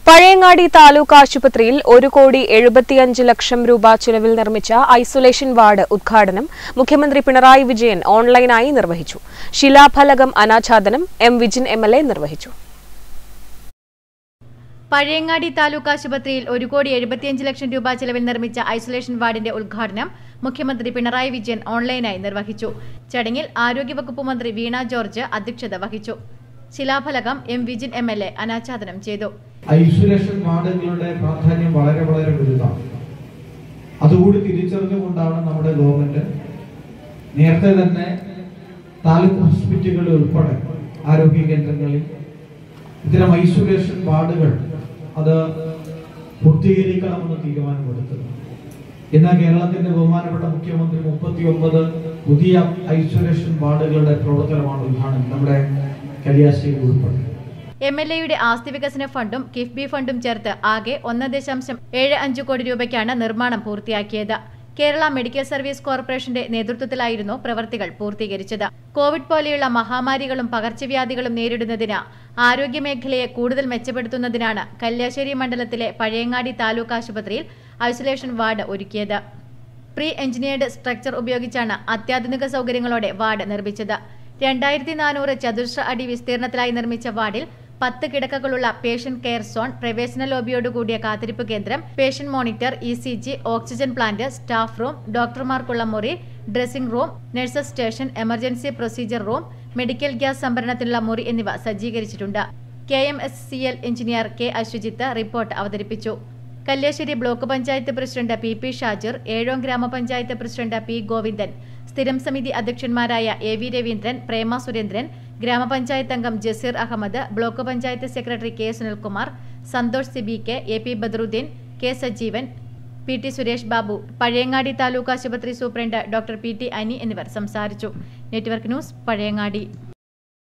പഴയങ്ങാടി താലൂക്ക് ആശുപത്രിയിൽ 1,75 ലക്ഷം രൂപ ചിലവിൽ നിർമ്മിച്ച ഐസൊലേഷൻ വാർഡ് ഉദ്ഘാടനം മുഖ്യമന്ത്രി പിണറായി വിജയൻ ഓൺലൈനായി നിർവഹിച്ചു. ശിലാഫലകം അനാച്ഛാദനം വിജിൻ എംഎൽഎ നിർവഹിച്ചു. പഴയങ്ങാടി താലൂക്ക് ആശുപത്രിയിൽ 1,75 ലക്ഷം രൂപ ചിലവിൽ നിർമ്മിച്ച ഐസൊലേഷൻ വാർഡിന്റെ ഉദ്ഘാടനം മുഖ്യമന്ത്രി പിണറായി വിജയൻ ഓൺലൈനായി നിർവഹിച്ചു. ചടങ്ങിൽ ആരോഗ്യവകുപ്പ് മന്ത്രി വീണ ജോർജ് അധ്യക്ഷത വഹിച്ചു. ശിലാഫലകം വിജിൻ എംഎൽഎ അനാച്ഛാദനം ചെയ്തു. ഐസൊലേഷൻ വാർഡുകളുടെ പ്രാധാന്യം വളരെ വലുതാണ്. അതുകൂടി തിരിച്ചറിഞ്ഞുകൊണ്ടാണ് നമ്മുടെ ഗവൺമെന്റ് നേരത്തെ തന്നെ താലൂക്ക് ഹോസ്പിറ്റലുകൾ ഉൾപ്പെടെ ആരോഗ്യ കേന്ദ്രങ്ങളിൽ ഇത്തരം ഐസൊലേഷൻ വാർഡുകൾ അത് പൂർത്തീകരിക്കണമെന്ന് തീരുമാനമെടുത്തത്. എന്നാൽ കേരളത്തിന്റെ ബഹുമാനപ്പെട്ട മുഖ്യമന്ത്രി 39 പുതിയ ഐസൊലേഷൻ വാർഡുകളുടെ പ്രവർത്തനമാണ് ഉദ്ഘാടനം നമ്മുടെ കല്യാശ്ശേരി ഉൾപ്പെടെ. എംഎൽഎയുടെ ആസ്തി വികസന ഫണ്ടും കിഫ്ബി ഫണ്ടും ചേർത്ത് ആകെ 1.75 കോടി രൂപയ്ക്കാണ് നിർമ്മാണം പൂർത്തിയാക്കിയത്. കേരള മെഡിക്കൽ സർവീസ് കോർപ്പറേഷന്റെ നേതൃത്വത്തിലായിരുന്നു പ്രവൃത്തികൾ പൂർത്തീകരിച്ചത്. കോവിഡ് പോലെയുള്ള മഹാമാരികളും പകർച്ചവ്യാധികളും നേരിടുന്നതിന് ആരോഗ്യമേഖലയെ കൂടുതൽ മെച്ചപ്പെടുത്തുന്നതിനാണ് കല്യാശ്ശേരി മണ്ഡലത്തിലെ പഴയങ്ങാടി താലൂക്ക് ആശുപത്രിയിൽ ഐസൊലേഷൻ വാർഡ് ഒരുക്കിയത്. പ്രീ എഞ്ചിനീയർഡ് സ്ട്രക്ചർ ഉപയോഗിച്ചാണ് അത്യാധുനിക സൗകര്യങ്ങളോടെ വാർഡ് നിർമ്മിച്ചത്. 2400 ചതുരശ്ര അടി വിസ്തീർണത്തിലായി നിർമ്മിച്ച വാർഡിൽ 10 കിടക്കകളുള്ള പേഷ്യന്റ് കെയർ സോൺ, പ്രവേശന ലോബിയോടുകൂടിയ കാത്തിരിപ്പ് കേന്ദ്രം, patient monitor, ECG, oxygen plant, staff room, ഡോക്ടർമാർക്കുള്ള മുറി, dressing room, nurses station, emergency procedure room, medical gas സംഭരണത്തിനുള്ള മുറി എന്നിവ സജ്ജീകരിച്ചിട്ടുണ്ട്. KMSCL engineer K. Ashwajith report അവതരിപ്പിച്ചു. Kalliasseri block panchayat president PP Shajir, Ezhome ഗ്രാമപഞ്ചായത്ത് പ്രസിഡന്റ് P. ഗോവിന്ദൻ, സ്ഥിരം സമിതി അധ്യക്ഷന്മാരായ AV രവീന്ദ്രൻ, പ്രേമ സുരേന്ദ്രൻ, ഗ്രാമപഞ്ചായത്ത് അംഗം Jaseer Ahammed, block panchayat secretary K. Sunilkumar, Santhosh CBK, AP Badaruddin, K. Sajeevan, PT Suresh Babu, Pazhayangadi taluk ആശുപത്രി സൂപ്രണ്ട് ഡോക്ടർ PT അനി എന്നിവർ സംസാരിച്ചു. Network news, Pazhayangadi.